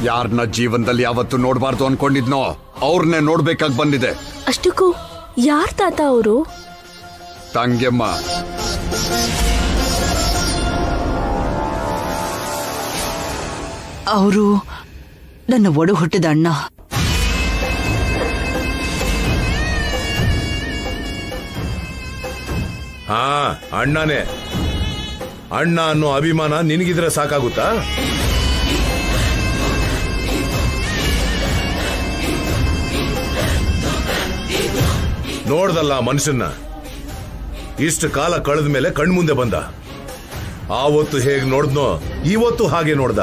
ಯಾರನ್ನ ಜೀವನದಲ್ಲಿ ಯಾವತ್ತು ನೋಡ್ಬಾರ್ದು ಅನ್ಕೊಂಡಿದ್ನೋ ಅವ್ರನ್ನೇ ನೋಡ್ಬೇಕಾಗಿ ಬಂದಿದೆ. ಅಷ್ಟಕ್ಕೂ ಯಾರ್ ತಾತ ಅವರು? ತಂಗೆಮ್ಮ. ಅವರು ನನ್ನ ಒಡ ಹುಟ್ಟಿದ ಅಣ್ಣ. ಹಾ, ಅಣ್ಣನೇ. ಅಣ್ಣ ಅನ್ನೋ ಅಭಿಮಾನ ನಿನಗಿದ್ರೆ ಸಾಕಾಗುತ್ತಾ? ನೋಡ್ದಲ್ಲ ಮನುಷ್ಯನ್ನ, ಇಷ್ಟು ಕಾಲ ಕಳೆದ ಮೇಲೆ ಕಣ್ಮುಂದೆ ಬಂದ. ಆವತ್ತು ಹೇಗೆ ನೋಡ್ದ್ನೋ ಇವತ್ತು ಹಾಗೆ ನೋಡ್ದ.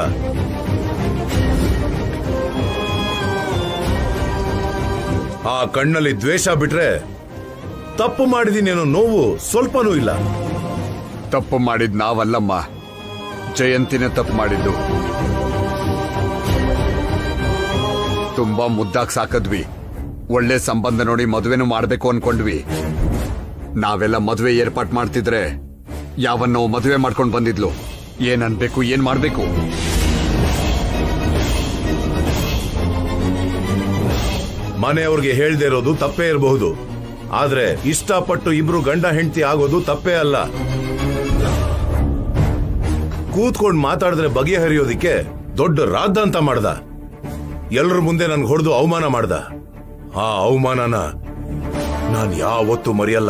ಆ ಕಣ್ಣಲ್ಲಿ ದ್ವೇಷ ಬಿಟ್ರೆ ತಪ್ಪು ಮಾಡಿದೀನೇನೋ ನೋವು ಸ್ವಲ್ಪನೂ ಇಲ್ಲ. ತಪ್ಪು ಮಾಡಿದ್ ನಾವಲ್ಲಮ್ಮ, ಜಯಂತಿನೇ ತಪ್ಪು ಮಾಡಿದ್ದು. ತುಂಬಾ ಮುದ್ದಾಗ್ ಸಾಕದ್ವಿ, ಒಳ್ಳೆ ಸಂಬಂಧ ನೋಡಿ ಮದುವೆನೂ ಮಾಡ್ಬೇಕು ಅನ್ಕೊಂಡ್ವಿ. ನಾವೆಲ್ಲ ಮದುವೆ ಏರ್ಪಾಟ್ ಮಾಡ್ತಿದ್ರೆ ಯಾವನ್ನೋ ಮದುವೆ ಮಾಡ್ಕೊಂಡು ಬಂದಿದ್ಲು. ಏನ್ ಅನ್ಬೇಕು, ಏನ್ ಮಾಡ್ಬೇಕು? ಮನೆಯವ್ರಿಗೆ ಹೇಳ್ದೇ ಇರೋದು ತಪ್ಪೇ ಇರಬಹುದು, ಆದ್ರೆ ಇಷ್ಟಪಟ್ಟು ಇಬ್ರು ಗಂಡ ಹೆಂಡತಿ ಆಗೋದು ತಪ್ಪೇ ಅಲ್ಲ. ಕೂತ್ಕೊಂಡು ಮಾತಾಡಿದ್ರೆ ಬಗೆಹರಿಯೋದಿಕ್ಕೆ ದೊಡ್ಡ ರಾದ್ದಾಂತ ಮಾಡ್ದ. ಎಲ್ರ ಮುಂದೆ ನನ್ಗೆ ಹೊಡೆದು ಅವಮಾನ ಮಾಡ್ದ. ಆ ಅವಮಾನನ ನಾನ್ ಯಾವತ್ತೂ ಮರೆಯಲ್ಲ.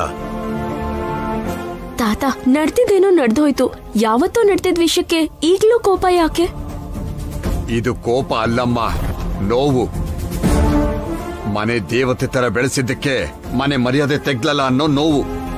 ತಾತ, ನಡ್ತಿದ್ದೇನೋ ನಡೆದೋಯ್ತು. ಯಾವತ್ತೋ ನಡ್ತಿದ್ ವಿಷಯಕ್ಕೆ ಈಗ್ಲೂ ಕೋಪ ಯಾಕೆ? ಇದು ಕೋಪ ಅಲ್ಲಮ್ಮ, ನೋವು. ಮನೆ ದೇವತೆ ತರ ಬೆಳೆಸಿದ್ದಕ್ಕೆ ಮನೆ ಮರ್ಯಾದೆ ತೆಗ್ಲಲ್ಲ ಅನ್ನೋ ನೋವು.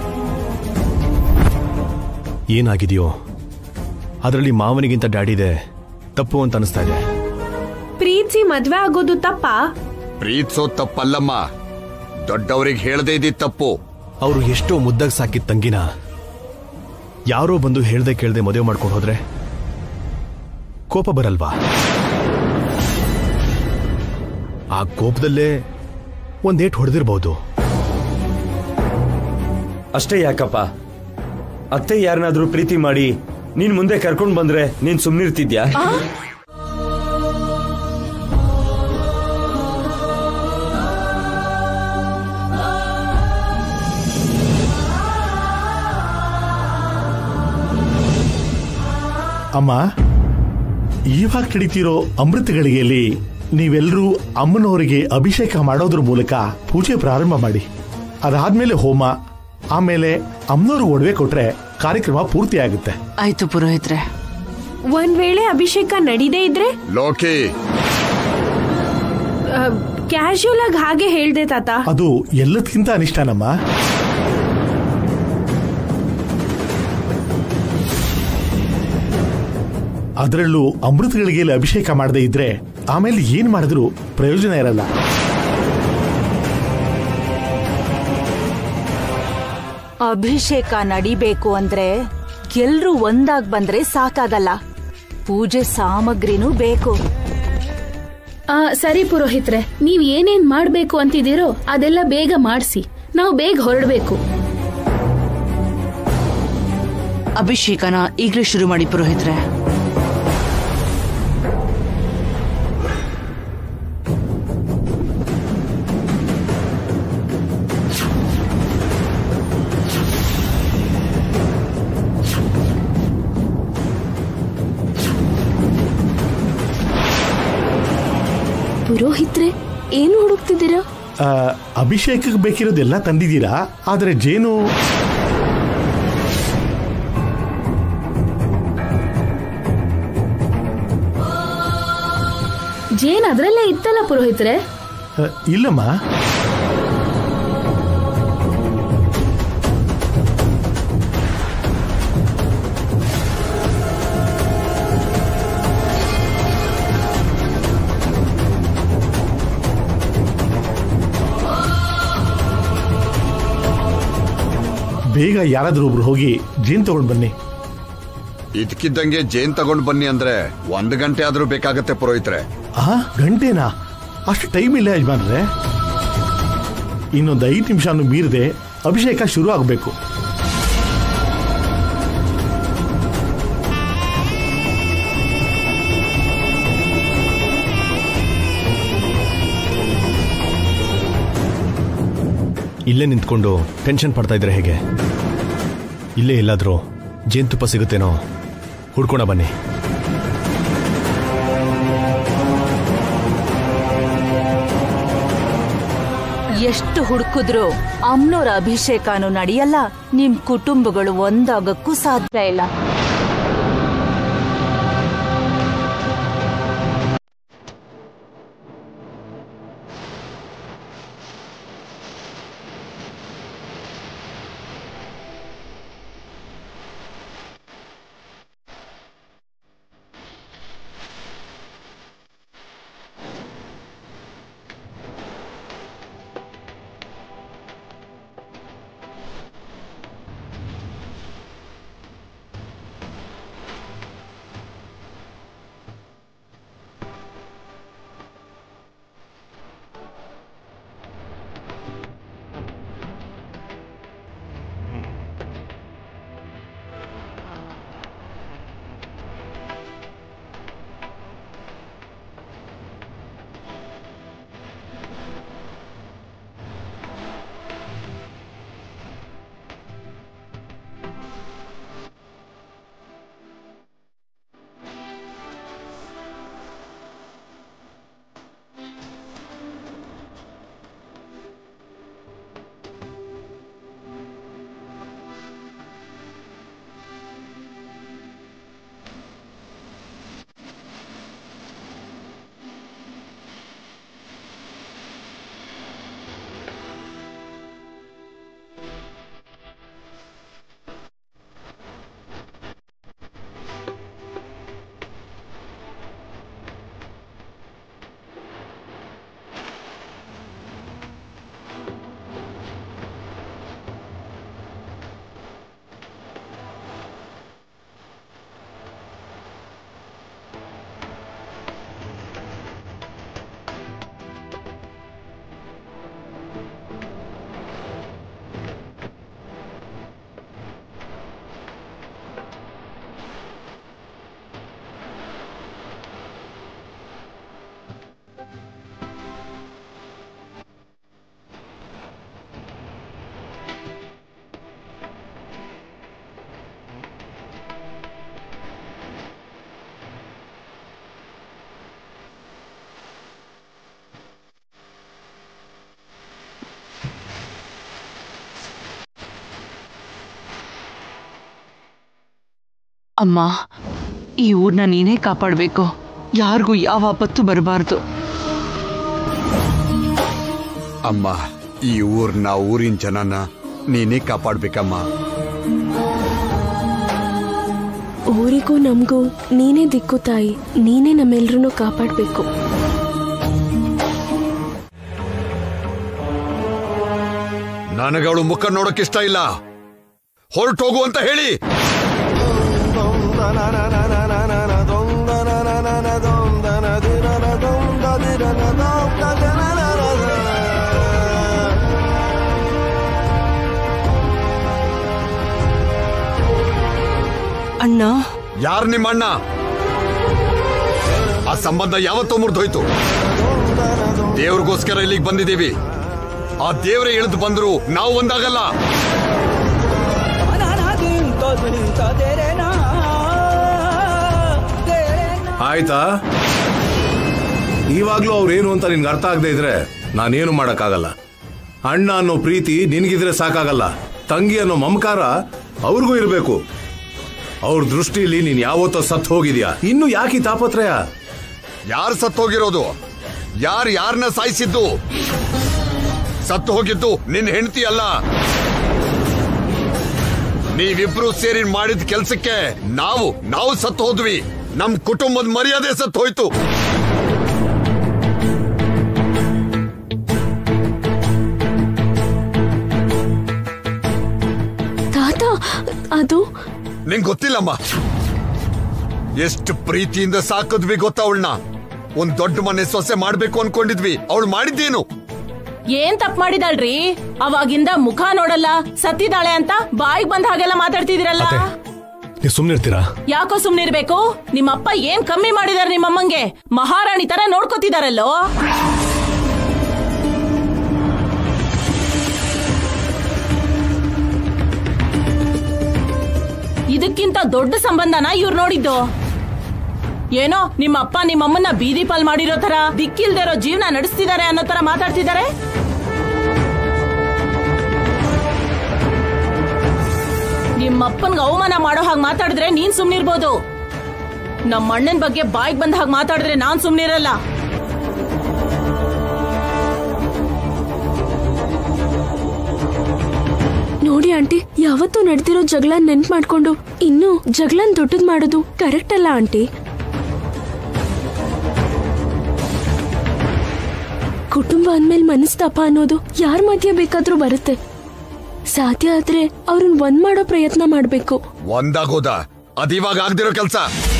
ಏನಾಗಿದೆಯೋ ಅದರಲ್ಲಿ ಮಾವನಿಗಿಂತ ಡ್ಯಾಡಿದೆ ತಪ್ಪು ಅಂತ ಅನಿಸ್ತಾ ಇದೆ. ಪ್ರೀತಿಸಿ ಮದ್ವೆ ಆಗೋದು ತಪ್ಪಾ? ಪ್ರೀತಿಸೋ ತಪ್ಪಲ್ಲಮ್ಮ, ದೊಡ್ಡವರಿಗೆ ಹೇಳದೇ ಇದ್ದಿದ್ ತಪ್ಪು. ಅವರು ಎಷ್ಟೋ ಮುದ್ದಾಗಿ ಸಾಕಿದ ತಂಗಿನ ಯಾರೋ ಬಂದು ಹೇಳ್ದೆ ಕೇಳ್ದೆ ಮದುವೆ ಮಾಡ್ಕೊಂಡು ಹೋದ್ರೆ ಕೋಪ ಬರಲ್ವಾ? ಆ ಕೋಪದಲ್ಲೇ ಒಂದೇಟ್ ಹೊಡೆದಿರ್ಬಹುದು. ಅಷ್ಟೇ ಯಾಕಪ್ಪ? ಅತ್ತೆ ಯಾರನ್ನಾದ್ರೂ ಪ್ರೀತಿ ಮಾಡಿ ನೀನ್ ಮುಂದೆ ಕರ್ಕೊಂಡ್ ಬಂದ್ರೆ ನೀನ್ ಸುಮ್ನಿರ್ತಿದ್ಯಾ? ಅಮ್ಮ, ಇವಾಗ ನಡೀತಿರೋ ಅಮೃತ ಗಳಿಗೆಯಲ್ಲಿ ನೀವೆಲ್ಲರೂ ಅಮ್ಮನವರಿಗೆ ಅಭಿಷೇಕ ಮಾಡೋದ್ರ ಮೂಲಕ ಪೂಜೆ ಪ್ರಾರಂಭ ಮಾಡಿ. ಅದಾದ್ಮೇಲೆ ಹೋಮ, ಆಮೇಲೆ ಅಮ್ಮನವ್ರಿಗೆ ಒಡವೆ ಕೊಟ್ರೆ ಕಾರ್ಯಕ್ರಮ ಪೂರ್ತಿ ಆಗುತ್ತೆ. ಆಯ್ತು ಪುರೋಹಿತ್ರೆ. ಒಂದ್ ವೇಳೆ ಅಭಿಷೇಕ ನಡೀದೇ ಇದ್ರೆ? ಲೋಕಿ, ಕ್ಯಾಶುಯಲ್ ಆಗಿ ಹಾಗೆ ಹೇಳ್ದೆ ತಾತ. ಅದು ಎಲ್ಲದಕ್ಕಿಂತ ಅನಿಷ್ಟನಮ್ಮ. ಅದರಲ್ಲೂ ಅಮೃತಗಳಿಗೆ ಅಭಿಷೇಕ ಮಾಡದೇ ಇದ್ರೆ ಆಮೇಲೆ ಏನ್ ಮಾಡಿದ್ರು ಪ್ರಯೋಜನ ಇರಲ್ಲ. ಅಭಿಷೇಕ ನಡಿಬೇಕು ಅಂದ್ರೆ ಎಲ್ರೂ ಒಂದಾಗ್ ಬಂದ್ರೆ ಸಾಕಾಗಲ್ಲ, ಪೂಜೆ ಸಾಮಗ್ರಿನೂ ಬೇಕು. ಸರಿ ಪುರೋಹಿತ್ರೆ, ನೀವ್ ಏನೇನ್ ಮಾಡ್ಬೇಕು ಅಂತಿದ್ದೀರೋ ಅದೆಲ್ಲ ಬೇಗ ಮಾಡಿಸಿ, ನಾವು ಬೇಗ ಹೊರಡ್ಬೇಕು. ಅಭಿಷೇಕನ ಈಗಲೇ ಶುರು ಮಾಡಿ ಪುರೋಹಿತ್ರೆ. ಪುರೋಹಿತ್ರೆ, ಏನು ಹುಡುಕ್ತಿದ್ದೀರಾ? ಅಭಿಷೇಕಕ್ಕೆ ಬೇಕಿರೋದೆಲ್ಲ ತಂದಿದ್ದೀರಾ, ಆದ್ರೆ ಜೇನು ಜೇನ್ ಅದ್ರಲ್ಲೇ ಇತ್ತಲ್ಲ ಪುರೋಹಿತ್ರೆ. ಇಲ್ಲಮ್ಮ, ಬೇಗ ಯಾರಾದ್ರೂ ಒಬ್ರು ಹೋಗಿ ಜೇನ್ ತಗೊಂಡ್ ಬನ್ನಿ. ಇದಕ್ಕಿದ್ದಂಗೆ ಜೇನ್ ತಗೊಂಡ್ ಬನ್ನಿ ಅಂದ್ರೆ 1 ಗಂಟೆ ಆದ್ರೂ ಬೇಕಾಗತ್ತೆ ಪುರೋಹಿತ್ರೆ. ಗಂಟೆನಾ? ಅಷ್ಟು ಟೈಮ್ ಇಲ್ಲ ಯಜಮಾನ್ರೆ. ಇನ್ನೊಂದು 5 ನಿಮಿಷನೂ ಮೀರದೆ ಅಭಿಷೇಕ ಶುರು ಆಗಬೇಕು. ಇಲ್ಲೇ ನಿಂತ್ಕೊಂಡು ಟೆನ್ಷನ್ ಪಡ್ತಾ ಇದ್ರೆ ಹೇಗೆ? ಇಲ್ಲೇ ಎಲ್ಲಾದ್ರೂ ಜೇನುತುಪ್ಪ ಸಿಗುತ್ತೇನೋ ಹುಡ್ಕೋಣ ಬನ್ನಿ. ಎಷ್ಟು ಹುಡುಕಿದ್ರು ಅಮ್ಮನೋರ ಅಭಿಷೇಕನೂ ನಡೆಯಲ್ಲ, ನಿಮ್ ಕುಟುಂಬಗಳು ಒಂದಾಗಕ್ಕೂ ಸಾಧ್ಯ ಇಲ್ಲ. ಅಮ್ಮ, ಈ ಊರ್ನ ನೀನೇ ಕಾಪಾಡಬೇಕು. ಯಾರಿಗೂ ಯಾವ ಆಪತ್ತು ಬರಬಾರ್ದು. ಅಮ್ಮ, ಈ ಊರ್ನ ಊರಿನ ಜನನ ನೀನೇ ಕಾಪಾಡ್ಬೇಕಮ್ಮ. ಊರಿಗೂ ನಮಗೂ ನೀನೇ ದಿಕ್ಕು ತಾಯಿ. ನೀನೇ ನಮ್ಮೆಲ್ರೂ ಕಾಪಾಡಬೇಕು. ನನಗವಳು ಮುಖ ನೋಡೋಕ್ಕಿಷ್ಟ ಇಲ್ಲ. ಹೊರಟೋಗು ಅಂತ ಹೇಳಿ. ಅಣ್ಣ, ಯಾರು ನಿಮ್ಮ ಅಣ್ಣ? ಆ ಸಂಬಂಧ ಯಾವತ್ತೂ ಮುರಿದೋಯ್ತು. ದೇವ್ರಿಗೋಸ್ಕರ ಇಲ್ಲಿಗೆ ಬಂದಿದ್ದೀವಿ. ಆ ದೇವರೇ ಇಳಿದು ಬಂದ್ರು ನಾವು ಒಂದಾಗಲ್ಲ. ಆಯ್ತಾ? ಇವಾಗ್ಲೂ ಅವ್ರೇನು ಅಂತ ನಿನ್ಗೆ ಅರ್ಥ ಆಗದೆ ಇದ್ರೆ ನಾನೇನು ಮಾಡಕ್ಕಾಗಲ್ಲ. ಅಣ್ಣ ಅನ್ನೋ ಪ್ರೀತಿ ನಿನ್ಗಿದ್ರೆ ಸಾಕಾಗಲ್ಲ. ತಂಗಿ ಅನ್ನೋ ಮಮಕಾರ ಅವ್ರಿಗೂ ಇರಬೇಕು. ಅವ್ರ ದೃಷ್ಟಿಲಿ ನೀನ್ ಯಾವತ್ತೋ ಸತ್ತು ಹೋಗಿದ್ಯಾ. ಇನ್ನು ಯಾಕೆ ತಾಪತ್ರಯ? ಯಾರು ಸತ್ತು ಹೋಗಿರೋದು? ಯಾರನ್ನ ಸಾಯಿಸಿದ್ದು? ಸತ್ತು ಹೋಗಿದ್ದು ನಿನ್ನ ಹೆಂಡತಿ ಅಲ್ಲ. ನೀವಿಬ್ರು ಸೇರಿ ಮಾಡಿದ ಕೆಲ್ಸಕ್ಕೆ ನಾವು ಸತ್ತು ಹೋದ್ವಿ. ನಮ್ ಕುಟುಂಬದ ಮರ್ಯಾದೆ ಸತ್ತು ಹೋಯ್ತು. ತಾತ, ಅದು ನಿಂಗೆ ಗೊತ್ತಿಲ್ಲಮ್ಮ. ಎಷ್ಟು ಪ್ರೀತಿಯಿಂದ ಸಾಕಿದ್ವಿ ಗೊತ್ತಾ ಅವಳನ್ನ. ಒಂದ್ ದೊಡ್ಡ ಮನೆ ಸೊಸೆ ಮಾಡ್ಬೇಕು ಅನ್ಕೊಂಡಿದ್ವಿ. ಅವಳು ಮಾಡಿದ್ದೇನು? ಏನ್ ತಪ್ಪು ಮಾಡಿದಾಳ್ರಿ? ಅವಾಗಿಂದ ಮುಖ ನೋಡಲ್ಲ, ಸತ್ತಿದಾಳೆ ಅಂತ ಬಾಯಿಗೆ ಬಂದ ಹಾಗೆಲ್ಲ ಮಾತಾಡ್ತಿದಿರಲ್ಲ. ಸುಮ್ನಿರ್ತೀರಾ? ಯಾಕೋ ಸುಮ್ನಿರ್ಬೇಕು? ನಿಮ್ಮಪ್ಪ ಏನ್ ಕಮ್ಮಿ ಮಾಡಿದಾರೆ ನಿಮ್ಮಮ್ಮಂಗೆ? ಮಹಾರಾಣಿ ತರ ನೋಡ್ಕೋತಿದಾರಲ್ಲೋ. ಇದಕ್ಕಿಂತ ದೊಡ್ಡ ಸಂಬಂಧನ ಇವ್ರು ನೋಡಿದ್ದು? ಏನೋ ನಿಮ್ಮ ಅಪ್ಪ ನಿಮ್ಮಮ್ಮನ್ನ ಬೀದಿ ಪಾಲ್ ಮಾಡಿರೋ ತರ, ದಿಕ್ಕಿಲ್ದಿರೋ ಜೀವನ ನಡೆಸ್ತಿದ್ದಾರೆ ಅನ್ನೋ ತರ ಮಾತಾಡ್ತಿದ್ದಾರೆ. ನಿಮ್ಮಪ್ಪನ್ಗೆ ಅವಮಾನ ಮಾಡೋ ಹಾಗೆ ಮಾತಾಡಿದ್ರೆ ನೀನ್ ಸುಮ್ನಿರ್ಬೋದು. ನಮ್ಮ ಅಣ್ಣನ ಬಗ್ಗೆ ಬಾಯಿಗೆ ಬಂದ ಹಾಗೆ ಮಾತಾಡಿದ್ರೆ ನಾನ್ ಸುಮ್ನಿರಲ್ಲ. ನೋಡಿ ಆಂಟಿ, ಯಾವತ್ತೂ ನಡೆದಿರೋ ಜಗಳ ನೆನ್ಪು ಮಾಡ್ಕೊಂಡು ಇನ್ನು ಜಗಳನ್ ದೊಡ್ಡದ್ ಮಾಡೋದು ಕರೆಕ್ಟ್ ಅಲ್ಲ ಆಂಟಿ. ಕುಟುಂಬ ಅಂದ್ಮೇಲೆ ಮನಸ್ತಾಪ ಅನ್ನೋದು ಯಾರ ಮಧ್ಯ ಬೇಕಾದ್ರೂ ಬರುತ್ತೆ. ಸಾಧ್ಯ ಆದ್ರೆ ಅವ್ರನ್ನ ಒಂದ್ ಮಾಡೋ ಪ್ರಯತ್ನ ಮಾಡ್ಬೇಕು. ಒಂದಾಗೋದ ಅದಿವಾಗ ಆಗ್ದಿರೋ ಕೆಲ್ಸ.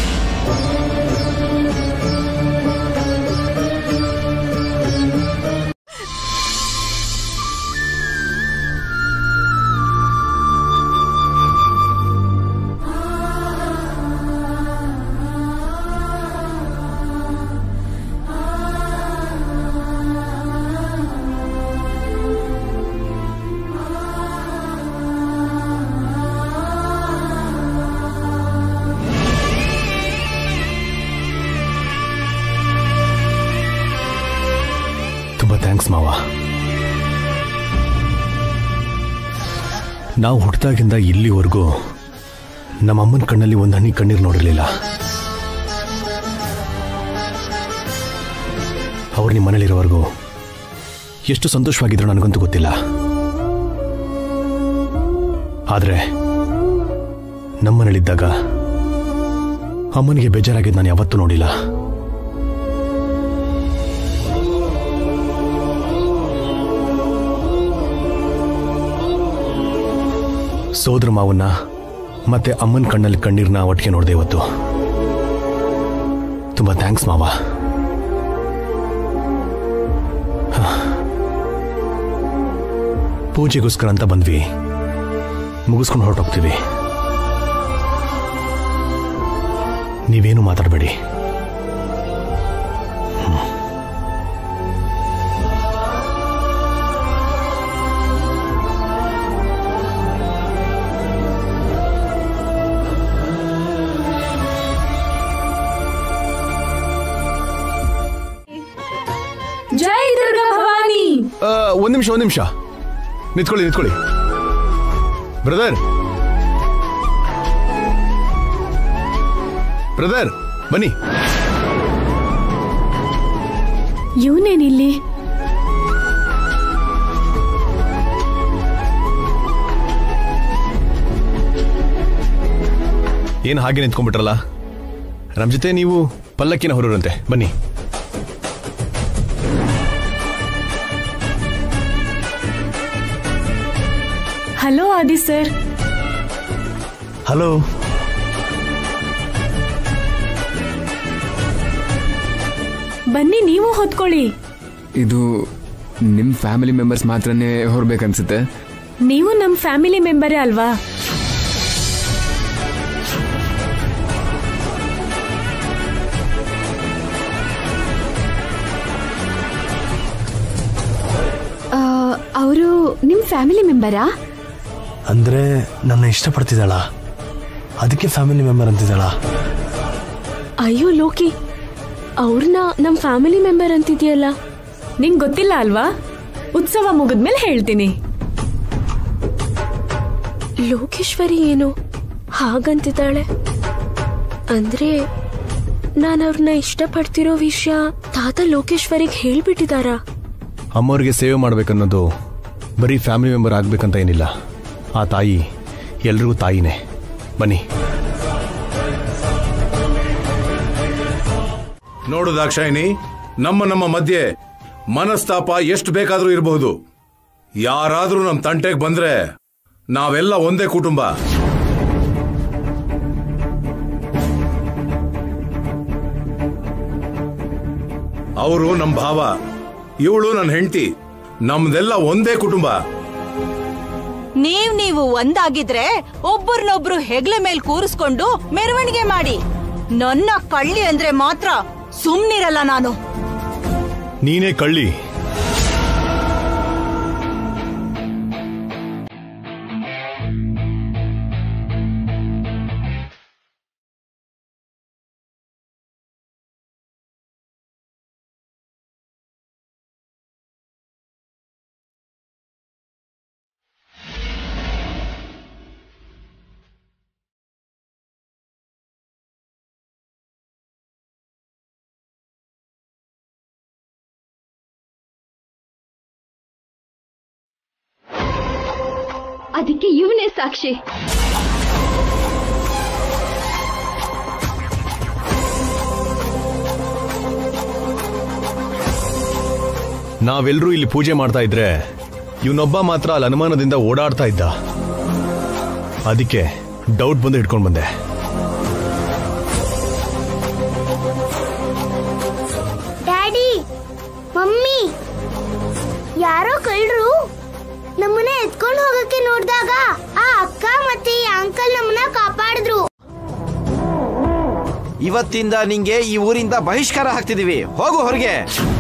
ಥ್ಯಾಂಕ್ಸ್ ಮಾವ. ನಾವು ಹುಟ್ಟಿದಾಗಿಂದ ಇಲ್ಲಿವರೆಗೂ ನಮ್ಮ ಅಮ್ಮನ ಕಣ್ಣಲ್ಲಿ ಒಂದು ಹನಿ ಕಣ್ಣೀರು ನೋಡಿರಲಿಲ್ಲ. ಅವ್ರು ನಿಮ್ಮ ಮನೇಲಿರೋವರೆಗೂ ಎಷ್ಟು ಸಂತೋಷವಾಗಿದ್ರು ನನಗಂತೂ ಗೊತ್ತಿಲ್ಲ. ಆದರೆ ನಮ್ಮನೇಲಿದ್ದಾಗ ಅಮ್ಮನಿಗೆ ಬೇಜಾರಾಗಿದ್ದು ನಾನು ಯಾವತ್ತೂ ನೋಡಿಲ್ಲ. ಸೋದರ ಮಾವನ್ನ ಮತ್ತೆ ಅಮ್ಮನ ಕಣ್ಣಲ್ಲಿ ಕಣ್ಣೀರ್ನ ಒಟ್ಟಿಗೆ ನೋಡಿದೆ ಇವತ್ತು. ತುಂಬಾ ಥ್ಯಾಂಕ್ಸ್ ಮಾವ. ಪೂಜೆಗೋಸ್ಕರ ಅಂತ ಬಂದ್ವಿ, ಮುಗಿಸ್ಕೊಂಡು ಹೊರಟೋಗ್ತೀವಿ. ನೀವೇನು ಮಾತಾಡಬೇಡಿ. ಜೈ ದುರ್ಗಾ ಭವಾನಿ. ಒಂದ್ ನಿಮಿಷ ನಿಂತ್ಕೊಳ್ಳಿ. ಬ್ರದರ್ ಬನ್ನಿ. ಇವನೇನಿಲ್ಲಿ? ಏನು ಹಾಗೆ ನಿಂತ್ಕೊಂಡ್ಬಿಟ್ರಲ್ಲ? ನಮ್ಮ ಜೊತೆ ನೀವು ಪಲ್ಲಕ್ಕಿನ ಹೊರರಂತೆ, ಬನ್ನಿ. ಹಲೋ ಆದಿ ಸರ್. ಹಲೋ. ಬನ್ನಿ, ನೀವು ಹೊತ್ಕೊಳ್ಳಿ. ಇದು ನಿಮ್ ಫ್ಯಾಮಿಲಿ ಮೆಂಬರ್ಸ್ ಮಾತ್ರನೇ ಹೊರಬೇಕನ್ಸುತ್ತೆ. ನೀವು ನಮ್ ಫ್ಯಾಮಿಲಿ ಮೆಂಬರೇ ಅಲ್ವಾ? ಅವರು ನಿಮ್ ಫ್ಯಾಮಿಲಿ ಮೆಂಬರಾ? ಅಂದ್ರೆ ನನ್ನ ಇಷ್ಟಪಡ್ತಿದ್ದಾಳ, ಅದಕ್ಕೆ ಫ್ಯಾಮಿಲಿ ಮೆಂಬರ್ ಅಂತಿದ್ದಾಳ. ಅಯ್ಯೋ ಲೋಕಿ, ಅವ್ರನ್ನ ನಮ್ ಫ್ಯಾಮಿಲಿ ಮೆಂಬರ್ ಅಂತಿದ್ಯಲ್ಲ. ನಿಂಗ್ ಗೊತ್ತಿಲ್ಲ ಅಲ್ವಾ? ಉತ್ಸವ ಮುಗಿದ್ಮೇಲೆ ಹೇಳ್ತೀನಿ. ಲೋಕೇಶ್ವರಿ ಏನು ಹಾಗಂತಿದ್ದಾಳೆ? ಅಂದ್ರೆ ನಾನು ಅವ್ರನ್ನ ಇಷ್ಟಪಡ್ತಿರೋ ವಿಷಯ ತಾತ ಲೋಕೇಶ್ವರಿಗೆ ಹೇಳ್ಬಿಟ್ಟಿದಾರ? ಅಮ್ಮವ್ರಿಗೆ ಸೇವೆ ಮಾಡ್ಬೇಕನ್ನೋದು ಬರೀ ಫ್ಯಾಮಿಲಿ ಮೆಂಬರ್ ಆಗ್ಬೇಕಂತ ಏನಿಲ್ಲ. ಆ ತಾಯಿ ಎಲ್ರಿಗೂ ತಾಯಿನೇ. ಬನ್ನಿ. ನೋಡು ದಾಕ್ಷಾಯಿನಿ, ನಮ್ಮ ಮಧ್ಯೆ ಮನಸ್ತಾಪ ಎಷ್ಟು ಬೇಕಾದ್ರೂ ಇರಬಹುದು. ಯಾರಾದ್ರೂ ನಮ್ಮ ತಂಟೆಗೆ ಬಂದ್ರೆ ನಾವೆಲ್ಲ ಒಂದೇ ಕುಟುಂಬ. ಅವರು ನಮ್ಮ ಭಾವ, ಇವಳು ನನ್ನ ಹೆಂಡತಿ. ನಮ್ದೆಲ್ಲ ಒಂದೇ ಕುಟುಂಬ. ನೀವು ಒಂದಾಗಿದ್ರೆ ಒಬ್ಬರನ್ನೊಬ್ರು ಹೆಗ್ಲ ಮೇಲ್ ಕೂರಿಸ್ಕೊಂಡು ಮೆರವಣಿಗೆ ಮಾಡಿ. ನನ್ನ ಕಳ್ಳಿ ಅಂದ್ರೆ ಮಾತ್ರ ಸುಮ್ನಿರಲ್ಲ ನಾನು. ನೀನೇ ಕಳ್ಳಿ. ಅದಕ್ಕೆ ಇವನೇ ಸಾಕ್ಷಿ. ನಾವೆಲ್ಲರೂ ಇಲ್ಲಿ ಪೂಜೆ ಮಾಡ್ತಾ ಇದ್ರೆ ಇವನೊಬ್ಬ ಮಾತ್ರ ಅಲ್ಲಿ ಅನುಮಾನದಿಂದ ಓಡಾಡ್ತಾ ಇದ್ದ. ಅದಕ್ಕೆ ಡೌಟ್ ಬಂದು ಹಿಡ್ಕೊಂಡು ಬಂದೆ. ಡ್ಯಾಡಿ, ಮಮ್ಮಿ, ಯಾರೋ ಕಳ್ಳರು ನಮ್ಮನ್ನ ಎತ್ಕೊಂಡು ಹೋಗಕ್ಕೆ ನೋಡಿದಾಗ ಆ ಅಕ್ಕ ಮತ್ತೆ ಈ ಅಂಕಲ್ ನಮ್ಮನ್ನ ಕಾಪಾಡಿದ್ರು. ಇವತ್ತಿಂದ ನಿಂಗೆ ಈ ಊರಿಂದ ಬಹಿಷ್ಕಾರ ಹಾಕ್ತಿದೀವಿ. ಹೋಗು ಹೊರಗೆ.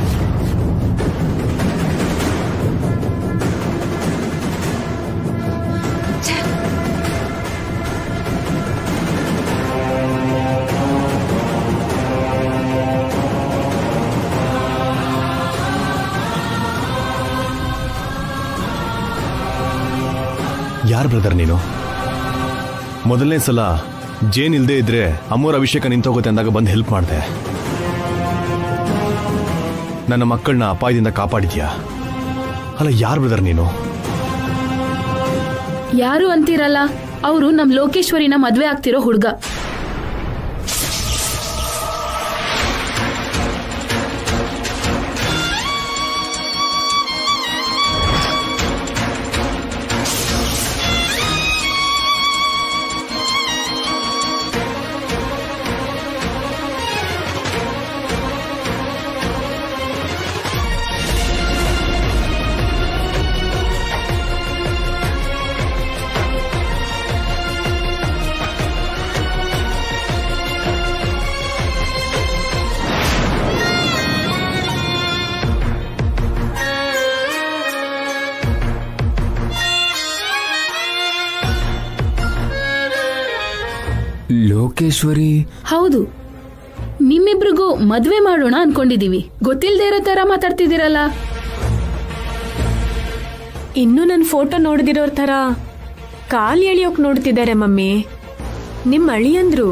ಯಾರು ಬ್ರದರ್ ನೀನು? ಮೊದಲನೇ ಸಲ ಜೇನ್ ಇಲ್ದೇ ಇದ್ರೆ ಅಮ್ಮೋರ ಅಭಿಷೇಕ ನಿಂತೋಗುತ್ತೆ ಅಂದಾಗ ಬಂದು ಹೆಲ್ಪ್ ಮಾಡಿದೆ. ನನ್ನ ಮಕ್ಕಳನ್ನ ಅಪಾಯದಿಂದ ಕಾಪಾಡಿದ್ಯಾ? ಅಲ್ಲ, ಯಾರು ಬ್ರದರ್ ನೀನು? ಯಾರು ಅಂತೀರಲ್ಲ, ಅವರು ನಮ್ ಲೋಕೇಶ್ವರಿನ ಮದ್ವೆ ಆಗ್ತಿರೋ ಹುಡುಗ. ಲೋಕೇಶ್ವರಿ? ಹೌದು, ನಿಮ್ಮಿಬ್ರಿಗೂ ಮದ್ವೆ ಮಾಡೋಣ ಅನ್ಕೊಂಡಿದೀವಿ. ಗೊತ್ತಿಲ್ದೇ ಇರೋ ತರ ಮಾತಾಡ್ತಿದ್ದೀರಲ್ಲ. ಇನ್ನು ನನ್ನ ಫೋಟೋ ನೋಡ್ದಿರೋರ್ ತರ ಕಾಲ್ ಎಳಿಯೋಕ್ ನೋಡ್ತಿದ್ದಾರೆ ಮಮ್ಮಿ. ನಿಮ್ ಅಳಿಯಂದ್ರು.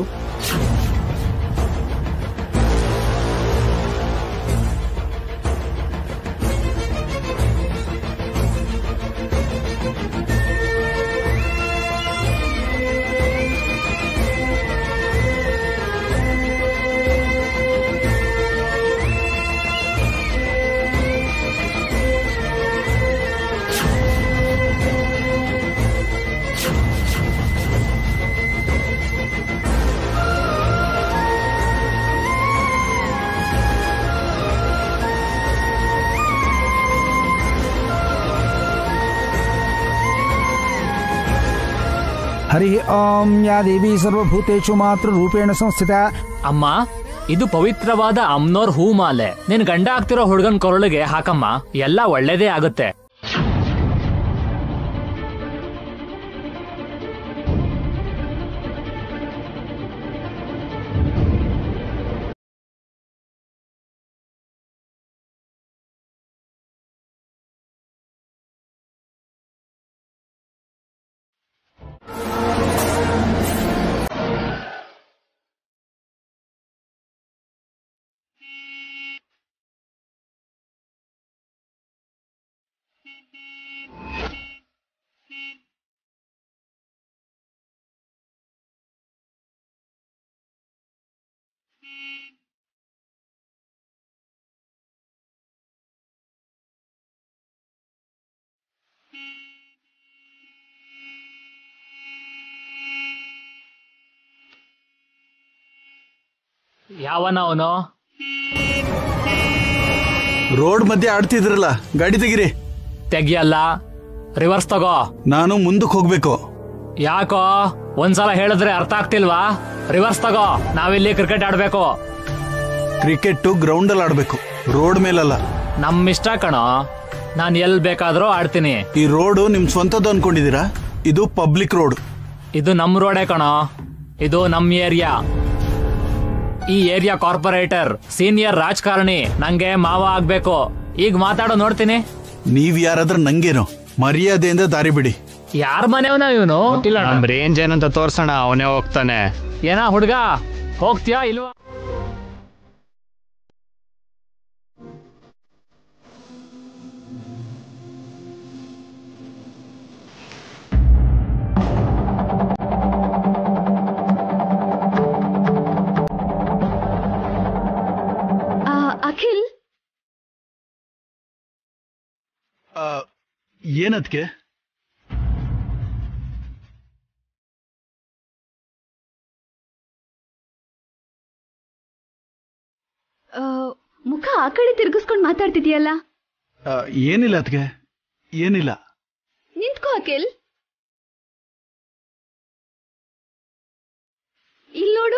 ಹರಿ ಓಂ ಯಾ ದೇವಿ ಸರ್ವಭೂತೇಷು ಮಾತೃ ರೂಪೇಣ ಸಂಸ್ಥಿತ. ಅಮ್ಮ, ಇದು ಪವಿತ್ರವಾದ ಅಮ್ನೋರ್ ಹೂ ಮಾಲೆ. ನಿನ್ ಗಂಡ ಆಗ್ತಿರೋ ಹುಡುಗನ್ ಕೊರಳಿಗೆ ಹಾಕಮ್ಮ, ಎಲ್ಲ ಒಳ್ಳೇದೇ ಆಗುತ್ತೆ. ಯಾವನ ಅವನು? ರೋಡ್ ಮಧ್ಯೆ ಆಡ್ತಿದ್ರಲ್ಲ, ಗಾಡಿ ತೆಗಿರಿ. ತೆಗಿಯಲ್ಲ, ರಿವರ್ಸ್ ತಗೋ. ನಾನು ಮುಂದಕ್ಕೆ ಹೋಗ್ಬೇಕು. ಯಾಕೋ? ಒಂದ್ಸಲ ಹೇಳಿದ್ರೆ ಅರ್ಥ ಆಗ್ತಿಲ್ವಾ? ರಿವರ್ಸ್ ತಗೋ. ನಾವಿಲ್ಲಿ ಕ್ರಿಕೆಟ್ ಆಡ್ಬೇಕು. ಕ್ರಿಕೆಟ್ ಗ್ರೌಂಡ್ ಅಲ್ಲಿ ಆಡ್ಬೇಕು, ರೋಡ್ ಮೇಲಲ್ಲ. ನಮ್ಮಿಷ್ಟ ಕಣೋ, ನಾನ್ ಎಲ್ ಬೇಕಾದ್ರೂ ಆಡ್ತೀನಿ. ಈ ರೋಡ್ ನಿಮ್ ಸ್ವಂತದ್ದು ಅನ್ಕೊಂಡಿದೀರಾ? ಇದು ಪಬ್ಲಿಕ್ ರೋಡ್. ಇದು ನಮ್ ರೋಡೇ ಕಣೋ. ಇದು ನಮ್ ಏರಿಯಾ. ಈ ಏರಿಯಾ ಕಾರ್ಪೊರೇಟರ್, ಸೀನಿಯರ್ ರಾಜಕಾರಣಿ, ನಂಗೆ ಮಾವ ಆಗ್ಬೇಕು. ಈಗ ಮಾತಾಡೋ ನೋಡ್ತೀನಿ. ನೀವ್ ಯಾರಾದ್ರೂ ನಂಗೇನು? ಮರ್ಯಾದೆಯಿಂದ ದಾರಿ ಬಿಡಿ. ಯಾರ ಮನೆಯವನ ಇವನು? ನಮ್ ರೇಂಜ್ ಏನಂತ ತೋರ್ಸೋಣ, ಅವನೇ ಹೋಗ್ತಾನೆ. ಏನ ಹುಡ್ಗ, ಹೋಗ್ತೀಯಾ ಇಲ್ವಾ? ಅಖಿಲ್, ಏನದ್ಕೆ? ಮುಖ ಆ ಕಡೆ ತಿರ್ಗಿಸ್ಕೊಂಡು ಮಾತಾಡ್ತಿದ್ಯಲ್ಲ. ಏನಿಲ್ಲ ಅದ್ಕೆ, ಏನಿಲ್ಲ. ನಿಂತ್ಕೋ ಅಖಿಲ್. ಇಲ್ಲಿ ನೋಡು.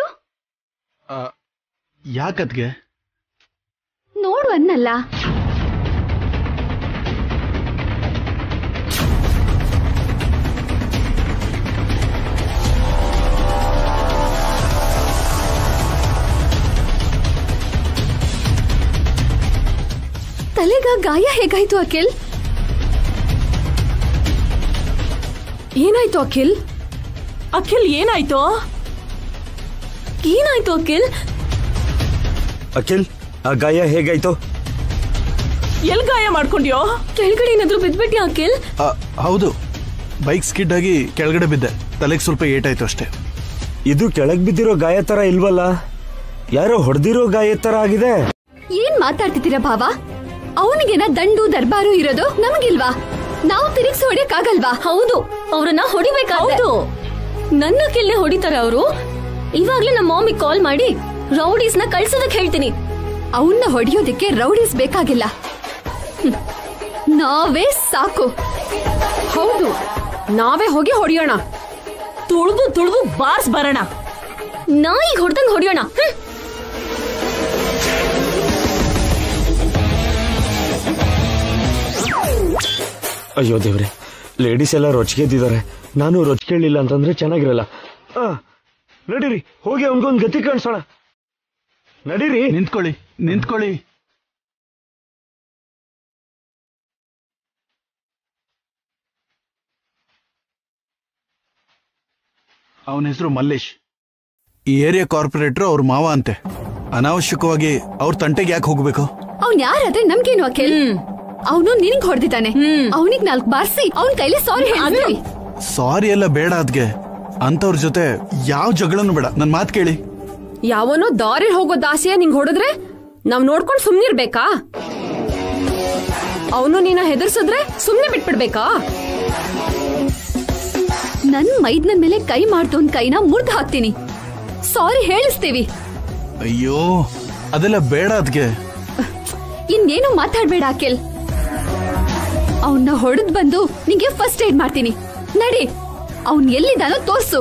ಯಾಕದ್ಗೆ? ನೋಡು ಅನ್ನಲ್ಲ. ತಲೆಗ ಗಾಯ ಹೇಗಾಯ್ತು ಅಖಿಲ್? ಏನಾಯ್ತು ಅಖಿಲ್? ಅಖಿಲ್ ಏನಾಯ್ತು? ಏನಾಯ್ತು ಅಖಿಲ್? ಅಖಿಲ್, ಆ ಗಾಯ ಹೇಗಾಯ್ತು? ಎಲ್ ಗಾಯ ಮಾಡ್ಕೊಂಡ್ಯೋ? ಕೆಳಗಡೆ ಏನಾದ್ರೂ ಬಿದ್ಬಿಟ್ಯಾ ಅಖಿಲ್? ಹೌದು, ಬೈಕ್ ಸ್ಕಿಡ್ ಆಗಿ ಕೆಳಗಡೆ ಬಿದ್ದೆ. ತಲೆಗೆ ಸ್ವಲ್ಪ ಏಟಾಯ್ತು ಅಷ್ಟೇ. ಇದು ಕೆಳಗ್ ಬಿದ್ದಿರೋ ಗಾಯ ತರ ಇಲ್ವಲ್ಲ, ಯಾರೋ ಹೊಡೆದಿರೋ ಗಾಯ ತರ ಆಗಿದೆ. ಏನ್ ಮಾತಾಡ್ತಿದ್ದೀರಾ ಭಾವ? ಅವನಿಗೇನ ದಂಡು ದರ್ಬಾರು ಇರೋದು, ನಮಗಿಲ್ವಾ? ನಾವು ತಿರುಗಿಸಿ ಹೊಡಿಯಕ್ಕಾಗಲ್ವಾ? ಹೌದು, ಅವ್ರನ್ನ ಹೊಡಿಬೇಕಾದ್ರು ನನ್ನ ಕೆಲ್ಲೆ ಹೊಡಿತಾರ ಅವರು. ಇವಾಗ್ಲೇ ನಮ್ಮ ಮಾಮಿಗೆ ಕಾಲ್ ಮಾಡಿ ರೌಡೀಸ್ನ ಕಳ್ಸೋದಕ್ ಹೇಳ್ತೀನಿ. ಅವನ್ನ ಹೊಡಿಯೋದಕ್ಕೆ ರೌಡೀಸ್ ಬೇಕಾಗಿಲ್ಲ, ನಾವೇ ಸಾಕು. ಹೌದು, ನಾವೇ ಹೋಗಿ ಹೊಡಿಯೋಣ. ತುಳ್ದು ತುಳ್ದು ಬಾರ್ಸ್ ಬರೋಣ. ನಾಯಿಗ್ ಹೊಡ್ದಂಗ್ ಹೊಡಿಯೋಣ. ಅಯ್ಯೋ ದೇವ್ರೆ, ಲೇಡೀಸ್ ಎಲ್ಲ ರೊಚ್ಗೆದ್ದಿದ್ದಾರೆ. ನಾನು ರೊಚ್ಕೇಳಿಲ್ಲ ಅಂತಂದ್ರೆ ಚೆನ್ನಾಗಿರಲ್ಲ. ನಡೀರಿ, ಹೋಗಿ ಅವನ್ಗೊಂದು ಗತಿ ಕಾಣಿಸೋಣ. ನಡೀರಿ. ನಿಂತ್ಕೊಳ್ಳಿ, ನಿಂತ್ಕೊಳ್ಳಿ. ಅವನ ಹೆಸರು ಮಲ್ಲೇಶ್. ಈ ಏರಿಯಾ ಕಾರ್ಪೊರೇಟರ್ ಅವ್ರ ಮಾವ ಅಂತೆ. ಅನಾವಶ್ಯಕವಾಗಿ ಅವ್ರ ತಂಟೆಗೆ ಯಾಕೆ ಹೋಗ್ಬೇಕು? ಅವ್ನ್ ಯಾರಾದ್ರೆ ನಮ್ಗೇನು ಅಖಿಲ್? ಅವನು ನಿನಗ್ ಹೊಡೆದಿದ್ದಾನೆ. ಅವನಿಗೆ 4 ಬಾರ್ಸಿ ಅವನ ಕೈಲಿ ಸಾರಿ ಹೇಳಿ. ಸಾರಿ ಎಲ್ಲ ಬೇಡ ಅದ್ಗೆ. ಅಂತವ್ರ ಜೊತೆ ಯಾವ ಜಗಳನು ಬೇಡ. ನನ್ ಮಾತ್ ಕೇಳಿ. ಯಾವನೋ ದಾರಿ ಹೋಗೋ ದಾಸಿಯ ನಿಂಗ್ ಹೊಡೆದ್ರೆ ನಾವ್ ನೋಡ್ಕೊಂಡ್ ಸುಮ್ನಿರ್ಬೇಕಾ? ಅವನು ನೀನ ಹೆದರ್ಸಿದ್ರೆ ಸುಮ್ನೆ ಬಿಟ್ಬಿಡ್ಬೇಕಾ? ನನ್ ಮೈದ್ನ ಮೇಲೆ ಕೈ ಮಾಡ್ತೋನ್ ಕೈನ ಮುರ್ದು ಹಾಕ್ತೀನಿ. ಸಾರಿ ಹೇಳಿಸ್ತೀವಿ. ಅಯ್ಯೋ, ಅದೆಲ್ಲ ಬೇಡ ಅದ್ಗೆ. ಇನ್ನೇನು ಮಾತಾಡ್ಬೇಡ ಅಖಿಲ್. ಅವನ್ನ ಹೊಡೆದ್ ಬಂದು ನಿಂಗೆ ಫಸ್ಟ್ ಏಡ್ ಮಾಡ್ತೀನಿ. ನಡಿ, ಅವನ್ ಎಲ್ಲಿದ್ದಾನೋ ತೋರ್ಸು.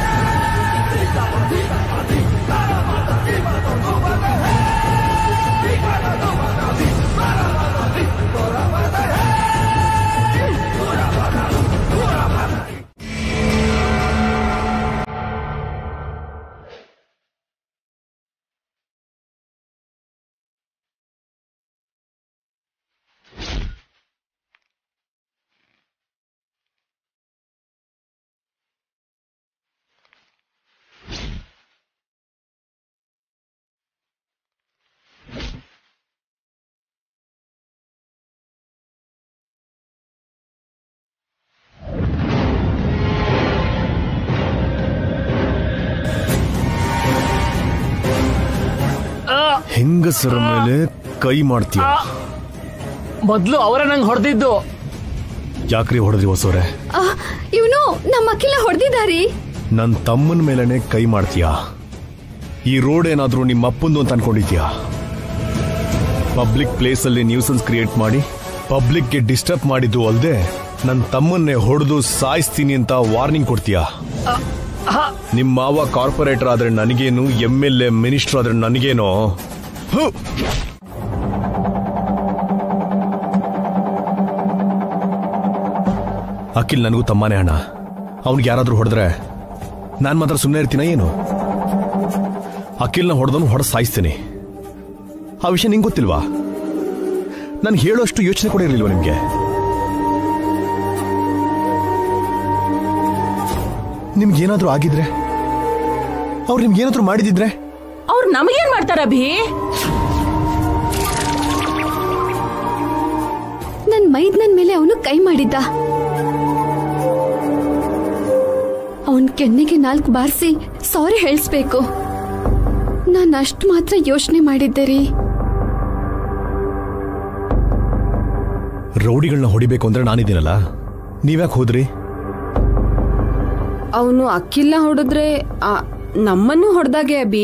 ಹೆಂಗಸರ ಮೇಲೆ ಕೈ ಮಾಡ್ತೀಯ? ಮೊದ್ಲು ಅವರೇ ನಂಗೆ ಹೊಡೆದಿದ್ದು. ಯಾಕ್ರಿ ಹೊಡೆದ್ರಿ ಹೊಸೋರೆ? ಇವನು ನಮ್ಮ ಅಖಿಲ ಹೊಡೆದಿದ್ದಾರಿ. ನನ್ ತಮ್ಮನ ಮೇಲೆನೆ ಕೈ ಮಾಡ್ತೀಯಾ? ಈ ರೋಡ್ ಏನಾದ್ರೂ ನಿಮ್ಮ ಅಪ್ಪಂದು ಅಂತ ಅನ್ಕೊಂಡಿದ್ಯಾ? ಪಬ್ಲಿಕ್ ಪ್ಲೇಸ್ ಅಲ್ಲಿ ನ್ಯೂಸನ್ಸ್ ಕ್ರಿಯೇಟ್ ಮಾಡಿ ಪಬ್ಲಿಕ್ಗೆ ಡಿಸ್ಟರ್ಬ್ ಮಾಡಿದ್ದು ಅಲ್ಲದೆ ನನ್ನ ತಮ್ಮನ್ನೇ ಹೊಡೆದು ಸಾಯಿಸ್ತೀನಿ ಅಂತ ವಾರ್ನಿಂಗ್ ಕೊಡ್ತೀಯಾ? ನಿಮ್ಮ ಮಾವ ಕಾರ್ಪೊರೇಟರ್ ಆದ್ರೆ ನನಗೇನು, MLA ಮಿನಿಸ್ಟರ್ ಆದ್ರೆ ನನಗೇನೋ? ಅಖಿಲ್ ನನಗೂ ತಮ್ಮನೇ ಅಣ್ಣ. ಅವ್ನಿಗೆ ಯಾರಾದ್ರೂ ಹೊಡೆದ್ರೆ ನಾನು ಮಾತ್ರ ಸುಮ್ಮನೆ ಇರ್ತೀನ ಏನು? ಅಖಿಲ್ನ ಹೊಡೆದವನು ಹೊಡೆದು ಸಾಯಿಸ್ತೀನಿ. ಆ ವಿಷಯ ನಿಂಗೆ ಗೊತ್ತಿಲ್ವಾ? ನನ್ಗೆ ಹೇಳೋಷ್ಟು ಯೋಚನೆ ಕೂಡ ಇರಲಿಲ್ವಾ ನಿಮ್ಗೆ? ನಿಮ್ಗೇನಾದ್ರೂ ಆಗಿದ್ರೆ, ಅವ್ರು ನಿಮ್ಗೇನಾದ್ರೂ ಮಾಡಿದಿದ್ರೆ? ಅವ್ರು ನಮಗೇನ್ ಮಾಡ್ತಾರ ಅಭಿ? ನನ್ ಮೈದ್ನನ್ ಮೇಲೆ ಅವನು ಕೈ ಮಾಡಿದ್ದ. ಅವನ್ ಕೆನ್ನೆಗೆ 4 ಬಾರಿಸಿ ಸಾರಿ ಹೇಳಿಸ್ಬೇಕು. ನಾನು ಅಷ್ಟು ಮಾತ್ರ ಯೋಚನೆ ಮಾಡಿದ್ದೆ ರೀ. ರೌಡಿಗಳನ್ನ ಹೊಡಿಬೇಕು ಅಂದ್ರೆ ನಾನಿದ್ದೀನಲ್ಲ, ನೀವ್ಯಾಕೆ ಹೋದ್ರಿ? ಅವನು ಅಕ್ಕಿಲ್ನ ಹೊಡೆದ್ರೆ ನಮ್ಮನ್ನು ಹೊಡೆದಾಗೆ ಅಭಿ.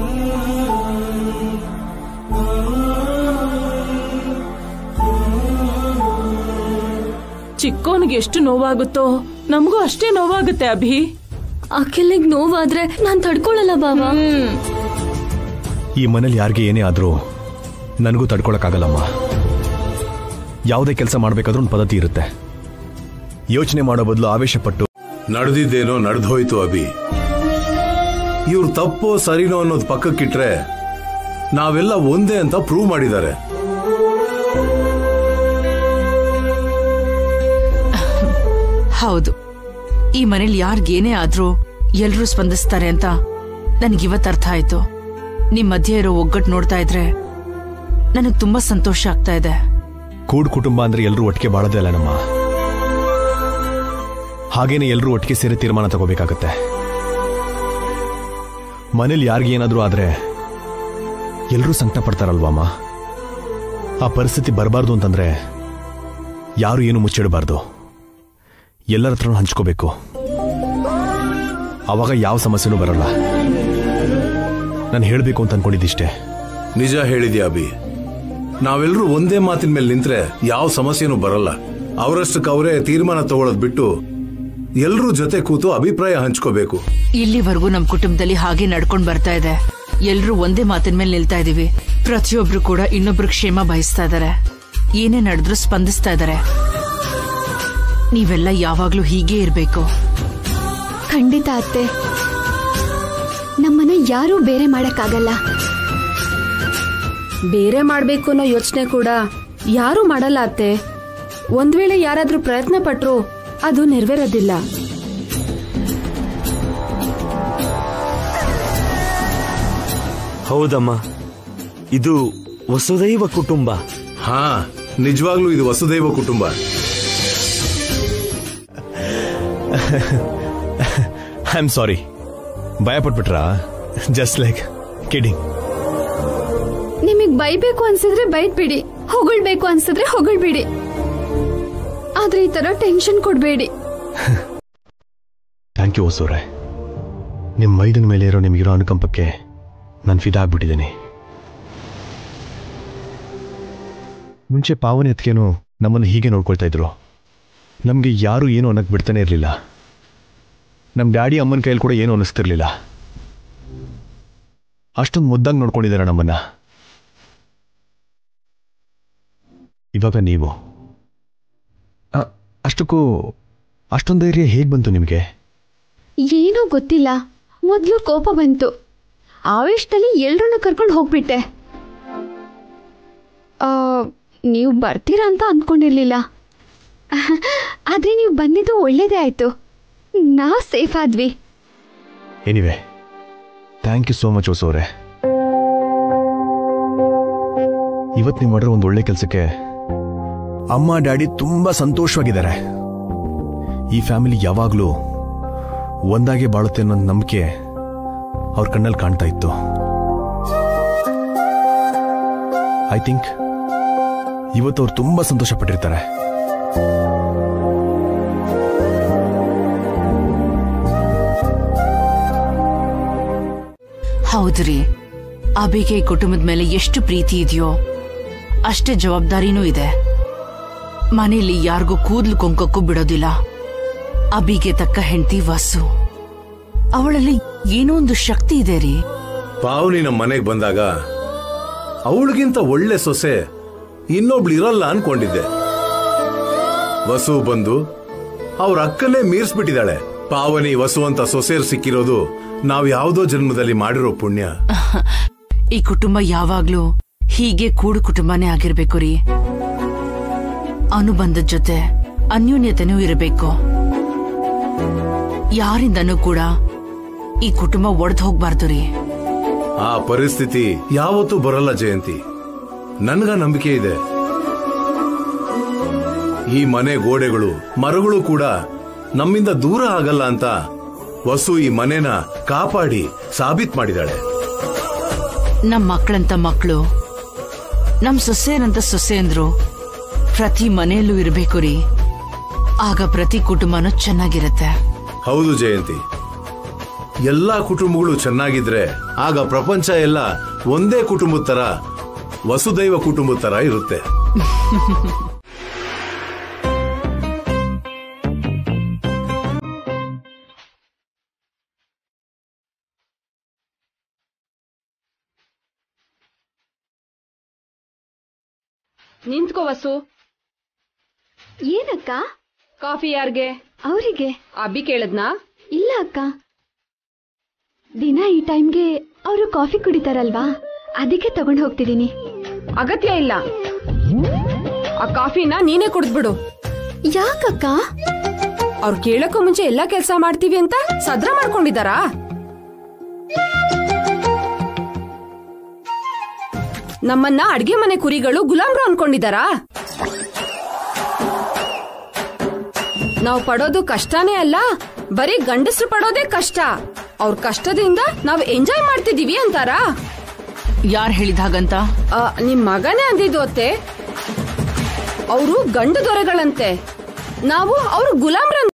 ಚಿಕ್ಕೋನಿಗೆ ಎಷ್ಟು ನೋವಾಗುತ್ತೋ ನಮಗೂ ಅಷ್ಟೇ ನೋವಾಗುತ್ತೆ ಅಭಿ. ಅಖಿಲಿಗೆ ನೋವಾದ್ರೆ ನಾನ್ ತಡ್ಕೊಳ್ಳಲ್ಲ ಬಾಬಾ. ಈ ಮನೇಲಿ ಯಾರಿಗೆ ಏನೇ ಆದ್ರೂ ನನಗೂ ತಡ್ಕೊಳಕ್ಕಾಗಲ್ಲಮ್ಮ. ಯಾವುದೇ ಕೆಲಸ ಮಾಡ್ಬೇಕಾದ್ರೂ ಒಂದು ಪದ್ಧತಿ ಇರುತ್ತೆ. ಯೋಚನೆ ಮಾಡೋ ಬದಲು ಆವೇಶಪಟ್ಟು ನಡೆದಿದ್ದೇನೋ ನಡೆದೋಯ್ತು ಅಭಿ. ಇವ್ರು ತಪ್ಪೋ ಸರಿನೋ ಅನ್ನೋದು ಪಕ್ಕಕ್ಕಿಟ್ರೆ ನಾವೆಲ್ಲ ಒಂದೇ ಅಂತ ಪ್ರೂವ್ ಮಾಡಿದ್ದಾರೆ. ಹೌದು, ಈ ಮನೇಲಿ ಯಾರಿಗೇನೇ ಆದ್ರೂ ಎಲ್ರೂ ಸ್ಪಂದಿಸ್ತಾರೆ ಅಂತ ನನಗಿವತ್ತು ಅರ್ಥ ಆಯ್ತು. ನಿಮ್ ಮಧ್ಯೆ ಇರೋ ಒಗ್ಗಟ್ಟು ನೋಡ್ತಾ ಇದ್ರೆ ನನಗ್ ತುಂಬಾ ಸಂತೋಷ ಆಗ್ತಾ ಇದೆ. ಕೂಡ್ ಕುಟುಂಬ ಅಂದ್ರೆ ಎಲ್ಲರೂ ಒಟ್ಟಿಗೆ ಬಾಳೋದೇ ಅಲ್ಲ ನಮ್ಮ. ಹಾಗೇನೆ ಎಲ್ಲರೂ ಒಟ್ಟಿಗೆ ಸೇರಿ ತೀರ್ಮಾನ ತಗೋಬೇಕಾಗತ್ತೆ. ಮನೇಲಿ ಯಾರಿಗೆ ಏನಾದ್ರೂ ಆದ್ರೆ ಎಲ್ಲರೂ ಸಂಕಟ ಪಡ್ತಾರಲ್ವಮ್ಮ. ಆ ಪರಿಸ್ಥಿತಿ ಬರಬಾರ್ದು ಅಂತಂದ್ರೆ ಯಾರು ಏನು ಮುಚ್ಚಿಡಬಾರ್ದು, ಎಲ್ಲರ ಹತ್ರನೂ ಹಂಚ್ಕೋಬೇಕು. ಅವಾಗ ಯಾವ ಸಮಸ್ಯೆನೂ ಬರಲ್ಲ. ನಾನು ಹೇಳಬೇಕು ಅಂತ ಅನ್ಕೊಂಡಿದ್ದಿಷ್ಟೇ. ನಿಜ ಹೇಳಿದ್ಯಾ ಅಭಿ. ನಾವೆಲ್ಲರೂ ಒಂದೇ ಮಾತಿನ ಮೇಲೆ ನಿಂತ್ರೆ ಯಾವ ಸಮಸ್ಯೆನೂ ಬರಲ್ಲ. ಅವರಷ್ಟಕ್ಕೆ ಅವರೇ ತೀರ್ಮಾನ ತಗೊಳ್ಳೋದು ಬಿಟ್ಟು ಎಲ್ಲರೂ ಜೊತೆ ಕೂತು ಅಭಿಪ್ರಾಯ ಹಂಚ್ಕೋಬೇಕು. ಇಲ್ಲಿವರೆಗೂ ನಮ್ ಕುಟುಂಬದಲ್ಲಿ ಹಾಗೆ ನಡ್ಕೊಂಡ್ ಬರ್ತಾ ಇದೆ. ಎಲ್ರೂ ಒಂದೇ ಮಾತಿನ ಮೇಲೆ ನಿಲ್ತಾ ಇದೀವಿ. ಪ್ರತಿಯೊಬ್ರು ಕೂಡ ಇನ್ನೊಬ್ರು ಕ್ಷೇಮ ಬಯಸ್ತಾ ಇದಾರೆ. ಏನೇ ನಡೆದ್ರೂ ಸ್ಪಂದಿಸ್ತಾ ಇದಾರೆ. ನೀವೆಲ್ಲ ಯಾವಾಗ್ಲೂ ಹೀಗೆ ಇರ್ಬೇಕು. ಖಂಡಿತ ಅತ್ತೆ, ನಮ್ಮನ್ನ ಯಾರೂ ಬೇರೆ ಮಾಡಕ್ಕಾಗಲ್ಲ. ಬೇರೆ ಮಾಡ್ಬೇಕು ಅನ್ನೋ ಯೋಚನೆ ಕೂಡ ಯಾರು ಮಾಡಲ್ಲ ಅತ್ತೆ. ಒಂದ್ ವೇಳೆ ಯಾರಾದ್ರೂ ಪ್ರಯತ್ನ ಪಟ್ರು ಅದು ನೆರವೇರೋದಿಲ್ಲ. ಹೌದಮ್ಮ, ಇದು ವಸುದೈವ ಕುಟುಂಬ. ಹಾ, ನಿಜವಾಗ್ಲೂ ಇದು ವಸುದೈವ ಕುಟುಂಬ. I am sorry. ಭಯ ಪಟ್ಬಿಟ್ರಾ? Just like kidding. ನಿಮಗ್ ಬೈಬೇಕು ಅನ್ಸಿದ್ರೆ ಬೈದ್ಬಿಡಿ, ಹೊಗಳ್ಬೇಕು ಅನ್ಸಿದ್ರೆ ಹೊಗಳ್ಬಿಡಿ. ಆದ್ರೆ ಈ ತರ ಟೆನ್ಷನ್ ಕೊಡ್ಬೇಡಿ. ಥ್ಯಾಂಕ್ ಯು ಹೊಸೂರೆ. ನಿಮ್ಮ ಮೈದನ ಮೇಲೆ ಇರೋ ನಿಮ್ಗಿರೋ ಅನುಕಂಪಕ್ಕೆ ನಾನು ಫಿದಾ ಆಗ್ಬಿಟ್ಟಿದ್ದೀನಿ. ಮುಂಚೆ ಪಾವನೆ ಎತ್ಕೇನು ನಮ್ಮನ್ನು ಹೀಗೆ ನೋಡ್ಕೊಳ್ತಾ ಇದ್ರು. ನಮಗೆ ಯಾರು ಏನು ಅನ್ನಕ್ಕೆ ಬಿಡ್ತಾನೆ ಇರಲಿಲ್ಲ. ನಮ್ಮ ಡ್ಯಾಡಿ ಅಮ್ಮನ ಕೈಯಲ್ಲಿ ಕೂಡ ಏನು ಅನ್ನಿಸ್ತಿರ್ಲಿಲ್ಲ. ಅಷ್ಟೊಂದು ಮುದ್ದಾಗಿ ನೋಡ್ಕೊಂಡಿದ್ದಾರೆ ನಮ್ಮನ್ನ. ಇವಾಗ ನೀವು ಅಷ್ಟಕ್ಕೂ ಅಷ್ಟೊಂದು ಧೈರ್ಯ ಹೇಗೆ ಬಂತು ನಿಮಗೆ? ಏನೋ ಗೊತ್ತಿಲ್ಲ, ಮೊದಲು ಕೋಪ ಬಂತು. ಆವೇಶದಲ್ಲಿ ಎಲ್ರನ್ನೂ ಕರ್ಕೊಂಡು ಹೋಗ್ಬಿಟ್ಟೆ. ನೀವು ಬರ್ತೀರಾ ಅಂತ ಅಂದ್ಕೊಂಡಿರ್ಲಿಲ್ಲ. ಆದ್ರೆ ನೀವು ಬಂದಿದ್ದು ಒಳ್ಳೇದೇ ಆಯ್ತು. ನಾವು ಸೇಫ್ ಆದ್ವಿ. Anyway, thank you so much ಹೊಸೋರೆ. ಇವತ್ತು ನೀವು ಮಾಡಿರೋ ಒಂದು ಒಳ್ಳೆ ಕೆಲಸಕ್ಕೆ ಅಮ್ಮ ಡ್ಯಾಡಿ ತುಂಬಾ ಸಂತೋಷವಾಗಿದ್ದಾರೆ. ಈ ಫ್ಯಾಮಿಲಿ ಯಾವಾಗಲೂ ಒಂದಾಗೆ ಬಾಳುತ್ತೆ ಅನ್ನೋ ನಂಬಿಕೆ ಅವ್ರ ಕಣ್ಣಲ್ಲಿ ಕಾಣ್ತಾ ಇತ್ತು. ಐ ಥಿಂಕ್ ಇವತ್ತು ಅವ್ರು ತುಂಬಾ ಸಂತೋಷ ಪಟ್ಟಿರ್ತಾರೆ. ಹೌದ್ರಿ, ಅಬಿಗೆ ಕುಟುಂಬದ ಮೇಲೆ ಎಷ್ಟು ಪ್ರೀತಿ ಇದೆಯೋ ಅಷ್ಟೇ ಜವಾಬ್ದಾರಿನೂ ಇದೆ. ಮನೆಯಲ್ಲಿ ಯಾರಿಗೂ ಕೂದಲು ಕೊಂಕಕ್ಕೂ ಬಿಡೋದಿಲ್ಲ. ಅಬಿಗೆ ತಕ್ಕ ಹೆಂಡತಿ ವಸು. ಅವಳಲ್ಲಿ ಏನೋ ಒಂದು ಶಕ್ತಿ ಇದೆ ರೀ. ಪಾವನಿ ನಮ್ಮ ಮನೆಗೆ ಬಂದಾಗ ಅವಳಿಗಿಂತ ಒಳ್ಳೆ ಸೊಸೆ ಇನ್ನೊಬ್ಳು ಇರಲ್ಲ ಅನ್ಕೊಂಡಿದ್ದೆ. ವಸು ಬಂದು ಅವ್ರ ಅಕ್ಕನೇ ಮೀರ್ಸ್ಬಿಟ್ಟಿದ್ದಾಳೆ. ಪಾವನಿ ವಸು ಅಂತ ಸೊಸೆಯರ್ ಸಿಕ್ಕಿರೋದು ನಾವ್ ಯಾವ್ದೋ ಜನ್ಮದಲ್ಲಿ ಮಾಡಿರೋ ಪುಣ್ಯ. ಈ ಕುಟುಂಬ ಯಾವಾಗ್ಲೂ ಹೀಗೆ ಕೂಡು ಕುಟುಂಬನೇ ಆಗಿರ್ಬೇಕು ರೀ. ಅನುಬಂಧದ ಜೊತೆ ಅನ್ಯೋನ್ಯತೆನೂ ಇರಬೇಕು. ಯಾರಿಂದನೂ ಕೂಡ ಈ ಕುಟುಂಬ ಒಡೆದು ಹೋಗ್ಬಾರ್ದು ರೀ. ಆ ಪರಿಸ್ಥಿತಿ ಯಾವತ್ತೂ ಬರಲ್ಲ ಜಯಂತಿ. ನನ್ಗ ನಂಬಿಕೆ ಇದೆ. ಈ ಮನೆ ಗೋಡೆಗಳು ಮರಗಳು ಕೂಡ ನಮ್ಮಿಂದ ದೂರ ಆಗಲ್ಲ ಅಂತ ವಸು ಈ ಮನೆನ ಕಾಪಾಡಿ ಸಾಬೀತ್ ಮಾಡಿದಾಳೆ. ನಮ್ ಮಕ್ಕಳಂತ ಮಕ್ಕಳು, ನಮ್ ಸೊಸೆಯರಂತ ಸೊಸೆಯಂದ್ರು ಪ್ರತಿ ಮನೆಯಲ್ಲೂ ಇರಬೇಕು ರೀ. ಆಗ ಪ್ರತಿ ಕುಟುಂಬನೂ ಚೆನ್ನಾಗಿರುತ್ತೆ. ಹೌದು ಜಯಂತಿ, ಎಲ್ಲಾ ಕುಟುಂಬಗಳು ಚೆನ್ನಾಗಿದ್ರೆ ಆಗ ಪ್ರಪಂಚ ಎಲ್ಲ ಒಂದೇ ಕುಟುಂಬದ ತರ, ವಸುದೈವ ಕುಟುಂಬದ ತರ ಇರುತ್ತೆ. ನಿಂತ್ಕೋ ವಸು. ಏನಕ್ಕ? ಕಾಫಿ ಯಾರ್ಗೆ? ಅವರಿಗೆ. ಅಬ್ಬಿ ಕೇಳದ್ನಾ? ಇಲ್ಲ ಅಕ್ಕ, ದಿನ ಈ ಟೈಮ್ಗೆ ಅವರು ಕಾಫಿ ಕುಡಿತಾರಲ್ವಾ, ಅದಕ್ಕೆ ತಗೊಂಡು ಹೋಗ್ತಿದ್ದೀನಿ. ಅಗತ್ಯ ಇಲ್ಲ, ಆ ಕಾಫಿನ ನೀನೇ ಕುಡಿದ್ಬಿಡು. ಯಾಕಕ್ಕ? ಅವ್ರು ಕೇಳಕ್ಕೂ ಮುಂಚೆ ಎಲ್ಲಾ ಕೆಲಸ ಮಾಡ್ತೀವಿ ಅಂತ ಸದ್ರ ಮಾಡ್ಕೊಂಡಿದಾರಾ? ನಮ್ಮನ್ನ ಅಡ್ಗೆ ಮನೆ ಕುರಿಗಳು ಗುಲಾಮ್ರು ಅನ್ಕೊಂಡಿದಾರಾ? ನಾವು ಪಡೋದು ಕಷ್ಟನೇ ಅಲ್ಲ, ಬರೀ ಗಂಡಸ್ರು ಪಡೋದೇ ಕಷ್ಟ. ಅವ್ರ ಕಷ್ಟದಿಂದ ನಾವು ಎಂಜಾಯ್ ಮಾಡ್ತಿದೀವಿ ಅಂತಾರಾ? ಯಾರು ಹೇಳಿದ ಹಾಗಂತ? ನಿಮ್ ಮಗನೇ ಅಂದಿದ್ದು ಅತ್ತೆ. ಅವರು ಗಂಡು ದೊರೆಗಳಂತೆ, ನಾವು ಅವ್ರು ಗುಲಾಮ್ರ